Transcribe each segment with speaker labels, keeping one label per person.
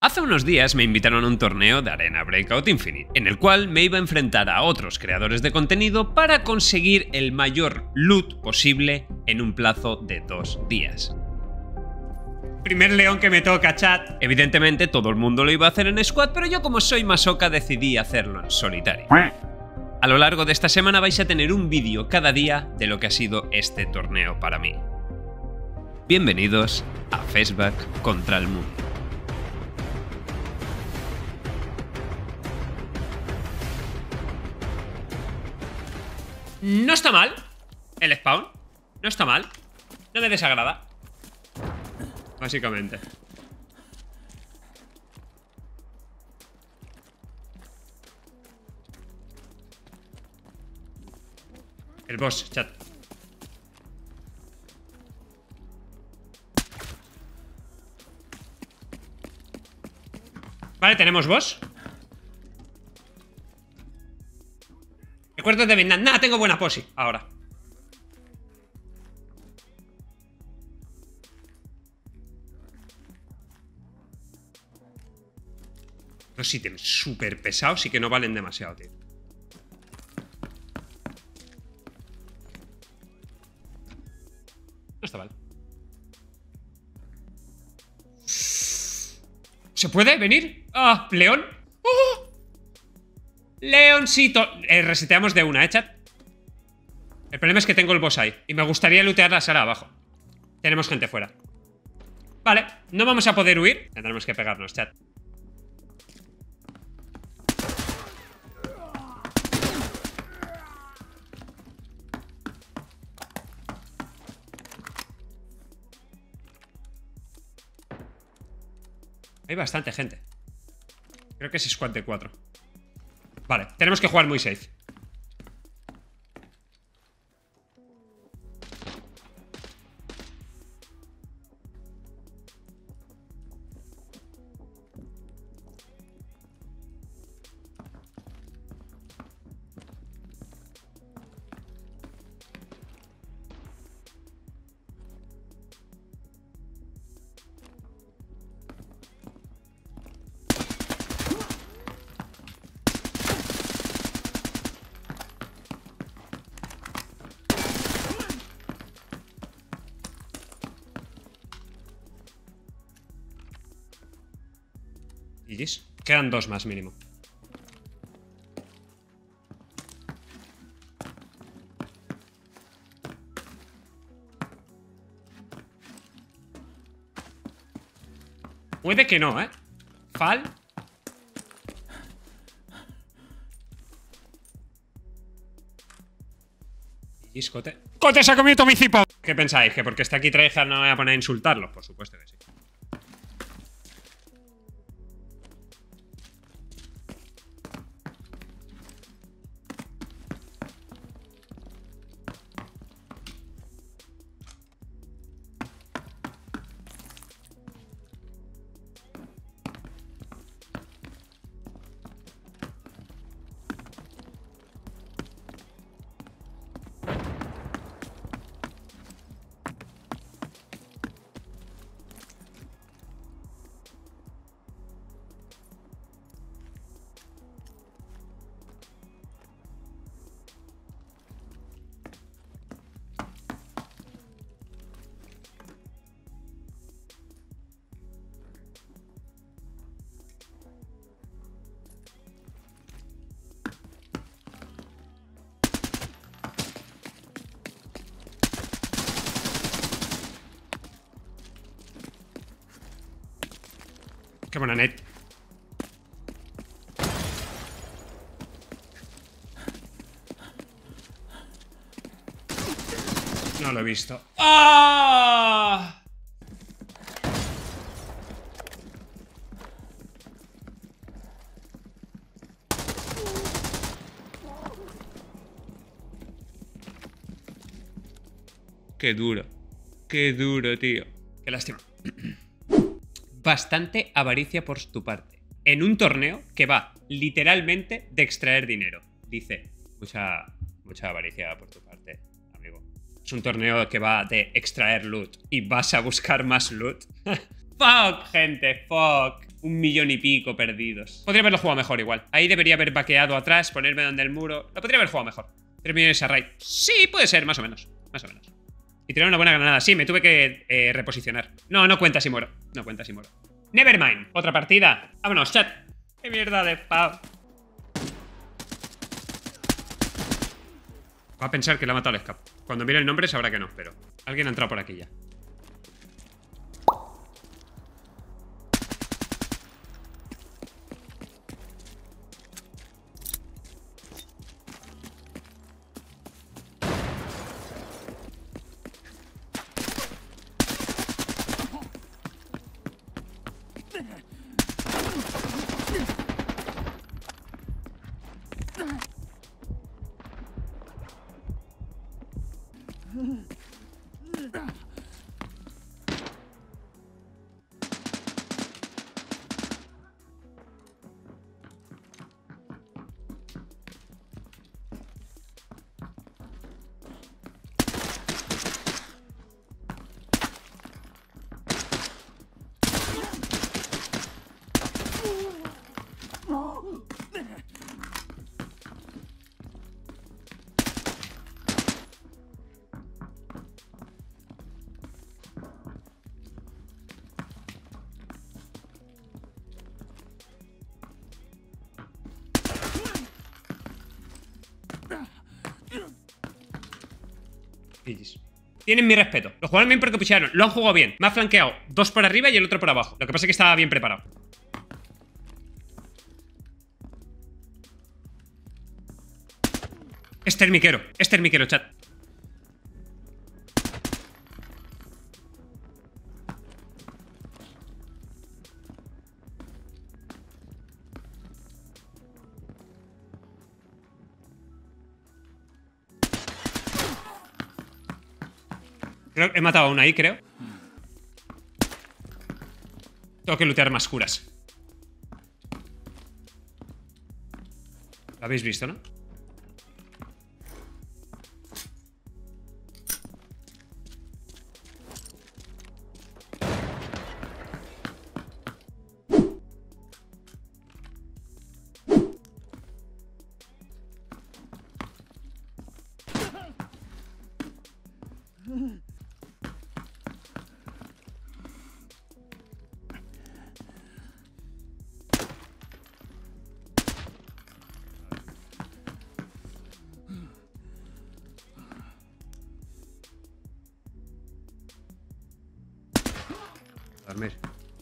Speaker 1: Hace unos días me invitaron a un torneo de Arena Breakout Infinite, en el cual me iba a enfrentar a otros creadores de contenido para conseguir el mayor loot posible en un plazo de 2 días. Primer león que me toca, chat. Evidentemente todo el mundo lo iba a hacer en squad, pero yo, como soy masoca, decidí hacerlo en solitario. A lo largo de esta semana vais a tener un vídeo cada día de lo que ha sido este torneo para mí. Bienvenidos a Feshbak contra el mundo. No está mal el spawn, no está mal, no me desagrada, básicamente. El boss, chat. Vale, tenemos boss. Recuerdo de Vietnam. Nada, tengo buena posi ahora. Los ítems súper pesados y que no valen demasiado, tío. No está mal. ¿Se puede venir? ¡Ah! ¿León? ¡Oh! Leoncito. Reseteamos de una, chat. El problema es que tengo el boss ahí y me gustaría lootear la sala abajo. Tenemos gente fuera. Vale, no vamos a poder huir. Tendremos que pegarnos, chat. Hay bastante gente. Creo que es squad de 4. Vale, tenemos que jugar muy safe. GG's. Quedan 2 más mínimo. Puede que no, ¿eh? Fal. GG's, Cote. ¡Cote se ha comido mi cipo! ¿Qué pensáis? ¿Que porque está aquí Tryhard no me voy a poner a insultarlo? Por supuesto que sí. Qué buena net. No lo he visto. ¡Ah! Qué duro. Qué duro, tío. Qué lástima. Bastante avaricia por tu parte. En un torneo que va literalmente de extraer dinero. Dice, mucha avaricia por tu parte, amigo. Es un torneo que va de extraer loot y vas a buscar más loot. Fuck, gente, fuck. 1 millón y pico perdidos. Podría haberlo jugado mejor igual. Ahí debería haber vaqueado atrás, ponerme donde el muro. Lo podría haber jugado mejor. 3 millones a raid. Sí, puede ser, más o menos. Más o menos. Y tirar una buena granada. Sí, me tuve que reposicionar. No, no cuenta si muero. No cuenta si muero. Nevermind. Otra partida. Vámonos, chat. Qué mierda de pavo. Va a pensar que le ha matado el escape. Cuando mire el nombre sabrá que no, pero alguien ha entrado por aquí ya. Tienen mi respeto. Lo jugaron bien porque pusieron. Lo han jugado bien. Me ha flanqueado 2 por arriba y el otro por abajo. Lo que pasa es que estaba bien preparado. Es termiquero, chat. Creo que he matado a una ahí, creo. Tengo que lootear más curas. Lo habéis visto, ¿no? Dormir.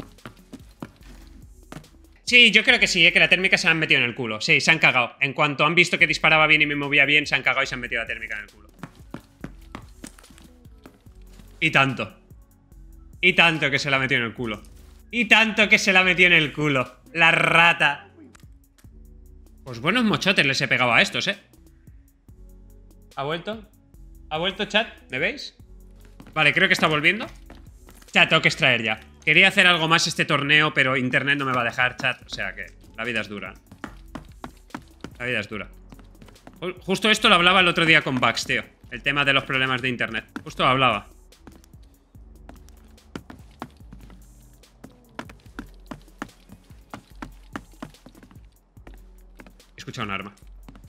Speaker 1: Sí, yo creo que sí, que la térmica se la han metido en el culo. Sí, se han cagado. En cuanto han visto que disparaba bien y me movía bien, se han cagado y se han metido la térmica en el culo. Y tanto. Y tanto que se la metió en el culo. Y tanto que se la metió en el culo. La rata. Pues buenos mochotes les he pegado a estos, ¿eh? ¿Ha vuelto? ¿Ha vuelto, chat? ¿Me veis? Vale, creo que está volviendo. Chat, tengo que extraer ya. Quería hacer algo más este torneo, pero internet no me va a dejar, chat. O sea que la vida es dura. La vida es dura. Justo esto lo hablaba el otro día con Bugs, tío. El tema de los problemas de internet. Justo lo hablaba. He escuchado un arma.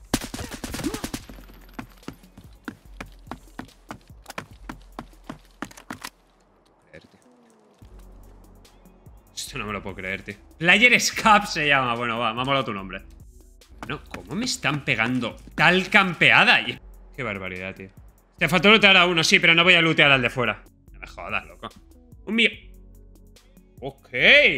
Speaker 1: Esto no me lo puedo creer, tío. Player Escape se llama. Bueno, va, me ha molado tu nombre. No, ¿cómo me están pegando tal campeada? Qué barbaridad, tío. Te faltó lootear a uno, sí, pero no voy a lootear al de fuera. No me jodas, loco. Un millón. Ok.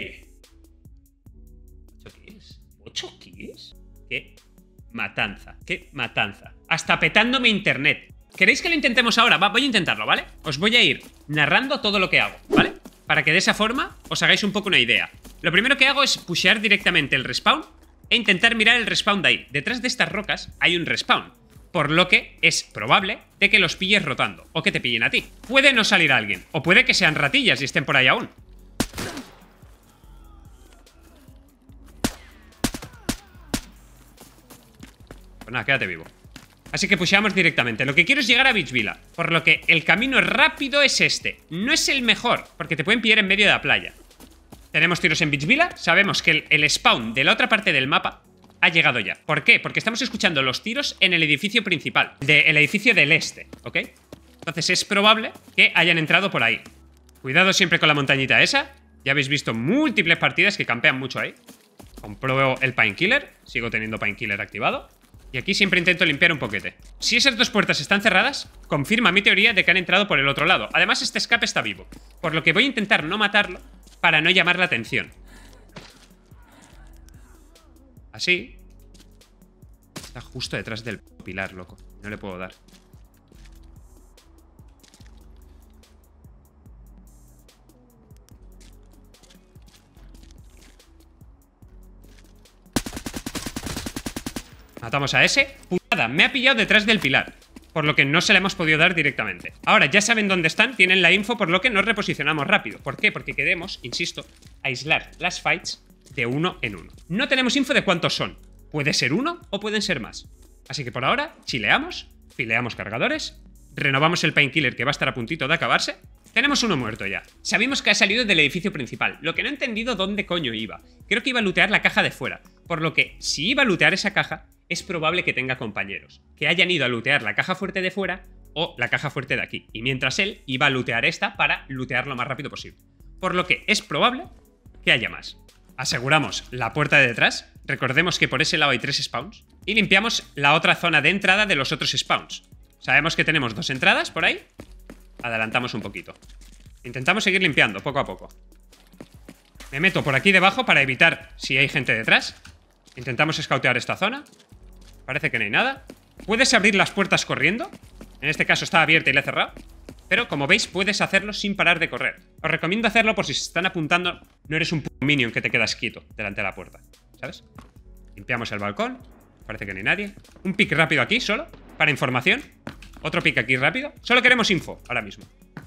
Speaker 1: ¿8 kills? ¿8 kills? Qué matanza. Qué matanza. Hasta petándome internet. ¿Queréis que lo intentemos ahora? Va, voy a intentarlo, ¿vale? Os voy a ir narrando todo lo que hago, ¿vale? Para que de esa forma os hagáis un poco una idea. Lo primero que hago es pushear directamente el respawn e intentar mirar el respawn de ahí. Detrás de estas rocas hay un respawn, por lo que es probable de que los pilles rotando o que te pillen a ti. Puede no salir alguien, o puede que sean ratillas y estén por ahí aún. Pues nada, quédate vivo. Así que pusheamos directamente. Lo que quiero es llegar a Beach Villa, por lo que el camino rápido es este. No es el mejor, porque te pueden pillar en medio de la playa. Tenemos tiros en Beach Villa. Sabemos que el spawn de la otra parte del mapa ha llegado ya. ¿Por qué? Porque estamos escuchando los tiros en el edificio principal, el edificio del este, ¿ok? Entonces es probable que hayan entrado por ahí. Cuidado siempre con la montañita esa. Ya habéis visto múltiples partidas que campean mucho ahí. Compruebo el Painkiller. Sigo teniendo Painkiller activado. Y aquí siempre intento limpiar un poquete. Si esas dos puertas están cerradas, confirma mi teoría de que han entrado por el otro lado. Además, este escape está vivo, por lo que voy a intentar no matarlo para no llamar la atención. Así. Está justo detrás del pilar, loco. No le puedo dar. Matamos a ese. Putada, me ha pillado detrás del pilar, por lo que no se le hemos podido dar directamente. Ahora ya saben dónde están, tienen la info, por lo que nos reposicionamos rápido. ¿Por qué? Porque queremos, insisto, aislar las fights de uno en uno. No tenemos info de cuántos son. Puede ser uno o pueden ser más. Así que por ahora, chileamos, fileamos cargadores, renovamos el Painkiller que va a estar a puntito de acabarse. Tenemos uno muerto ya. Sabemos que ha salido del edificio principal, lo que no he entendido dónde coño iba. Creo que iba a lootear la caja de fuera, por lo que si iba a lootear esa caja, es probable que tenga compañeros, que hayan ido a lootear la caja fuerte de fuera o la caja fuerte de aquí, y mientras él iba a lootear esta para lootear lo más rápido posible. Por lo que es probable que haya más. Aseguramos la puerta de detrás, recordemos que por ese lado hay 3 spawns, y limpiamos la otra zona de entrada de los otros spawns. Sabemos que tenemos 2 entradas por ahí, adelantamos un poquito. Intentamos seguir limpiando poco a poco. Me meto por aquí debajo para evitar si hay gente detrás. Intentamos escautear esta zona. Parece que no hay nada. Puedes abrir las puertas corriendo. En este caso está abierta y la he cerrado. Pero como veis puedes hacerlo sin parar de correr. Os recomiendo hacerlo por si se están apuntando. No eres un minion que te quedas quieto delante de la puerta, ¿sabes? Limpiamos el balcón. Parece que no hay nadie. Un pick rápido aquí solo, para información. Otro pick aquí rápido. Solo queremos info ahora mismo.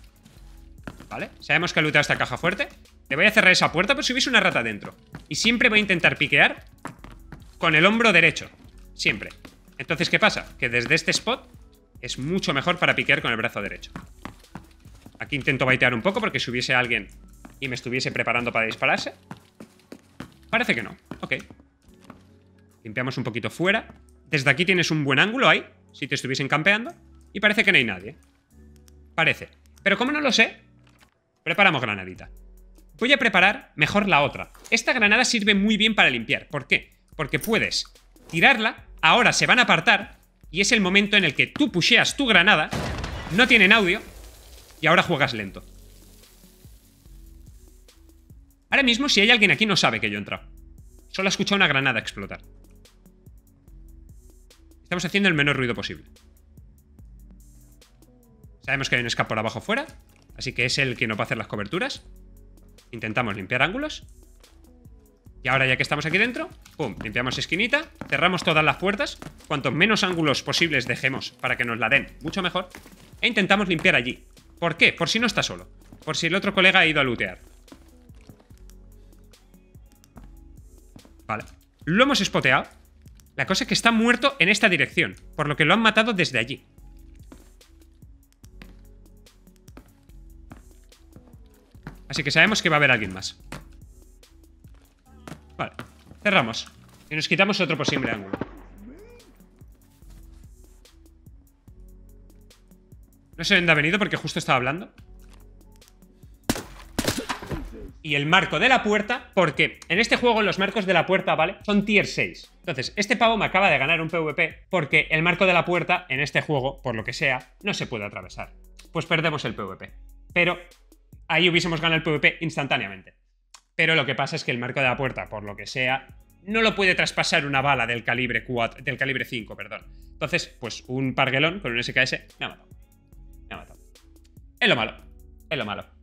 Speaker 1: Vale, sabemos que ha looteado esta caja fuerte. Le voy a cerrar esa puerta por si hubiese una rata dentro. Y siempre voy a intentar piquear con el hombro derecho. Siempre. Entonces, ¿qué pasa? Que desde este spot es mucho mejor para piquear con el brazo derecho. Aquí intento baitear un poco porque si hubiese alguien y me estuviese preparando para dispararse. Parece que no. Ok. Limpiamos un poquito fuera. Desde aquí tienes un buen ángulo ahí, si te estuviesen campeando. Y parece que no hay nadie. Parece. Pero como no lo sé, preparamos granadita. Voy a preparar mejor la otra. Esta granada sirve muy bien para limpiar. ¿Por qué? Porque puedes tirarla, ahora se van a apartar y es el momento en el que tú pusheas tu granada, no tienen audio y ahora juegas lento. Ahora mismo si hay alguien aquí no sabe que yo he entrado. Solo ha escuchado una granada explotar. Estamos haciendo el menor ruido posible. Sabemos que hay un escape por abajo fuera, así que es él quien nos va a hacer las coberturas. Intentamos limpiar ángulos. Y ahora ya que estamos aquí dentro, pum, limpiamos esquinita, cerramos todas las puertas. Cuantos menos ángulos posibles dejemos para que nos la den, mucho mejor. E intentamos limpiar allí. ¿Por qué? Por si no está solo. Por si el otro colega ha ido a lootear. Vale. Lo hemos spoteado. La cosa es que está muerto en esta dirección, por lo que lo han matado desde allí. Así que sabemos que va a haber alguien más. Vale, cerramos. Y nos quitamos otro posible ángulo. No sé dónde ha venido porque justo estaba hablando. Y el marco de la puerta, porque en este juego los marcos de la puerta, ¿vale? Son tier 6. Entonces, este pavo me acaba de ganar un PvP porque el marco de la puerta en este juego, por lo que sea, no se puede atravesar. Pues perdemos el PvP. Pero ahí hubiésemos ganado el PvP instantáneamente. Pero lo que pasa es que el marco de la puerta, por lo que sea, no lo puede traspasar una bala del calibre 4, del calibre 5, perdón. Entonces, pues un parguelón con un SKS me ha matado. Me ha matado. Es lo malo. Es lo malo.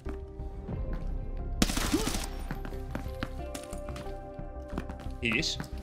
Speaker 1: Is.